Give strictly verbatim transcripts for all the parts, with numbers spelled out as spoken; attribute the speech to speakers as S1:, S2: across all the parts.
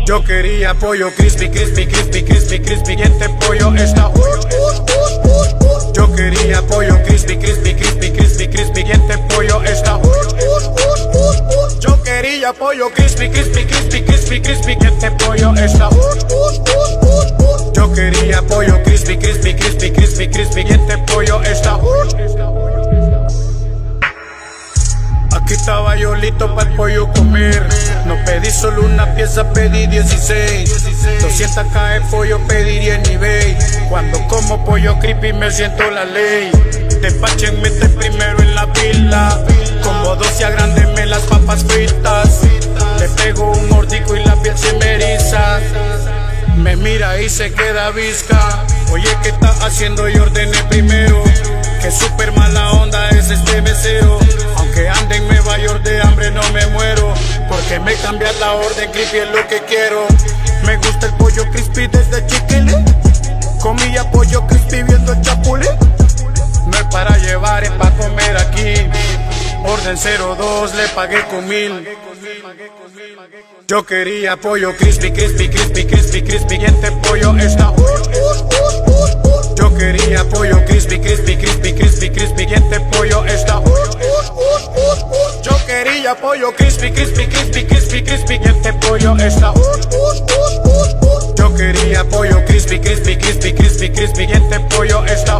S1: Yo quería pollo crispy, crispy, crispy, crispy, crispy, y este pollo está. Yo quería pollo crispy, crispy, crispy, crispy, crispy, y este pollo está. Yo quería pollo crispy, crispy, crispy, crispy, crispy, y este pollo está. Yo quería pollo crispy, crispy, crispy, crispy, crispy, y este pollo está. Aquí estaba yo listo para el pollo comer. No pedí solo una pieza, pedí dieciséis. doscientos K de pollo pediría en eBay. Cuando como pollo crispy me siento la ley. Despáchenme este primero en la pila. Como doce agrandeme las papas fritas. Le pego un mordico y la piel se me eriza. Me mira y se queda visca. Oye, ¿qué está haciendo? Yo ordené primero. Que súper mala onda es este mesero. Aunque ande en Nueva York de hambre no me muero. Porque me cambia la orden, crispy es lo que quiero. Me gusta el pollo crispy desde chiquile. Comía pollo crispy viendo el chapule. No es para llevar, es para comer aquí. Orden cero dos, le pagué con mil. Yo quería pollo crispy, crispy, crispy, crispy, crispy, y este pollo está. Yo quería pollo crispy, crispy, crispy, crispy, crispy, y este pollo está. Yo quería pollo crispy, crispy, crispy, crispy, crispy, y este pollo está. Yo quería pollo crispy, crispy, crispy, crispy, crispy, y este pollo está.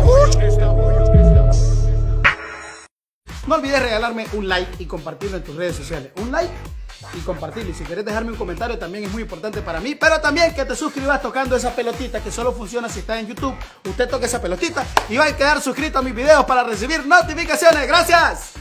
S2: No olvides regalarme un like y compartirlo en tus redes sociales. Un like y compartirlo. Y si quieres dejarme un comentario también es muy importante para mí. Pero también que te suscribas tocando esa pelotita que solo funciona si estás en YouTube. Usted toca esa pelotita y va a quedar suscrito a mis videos para recibir notificaciones. ¡Gracias!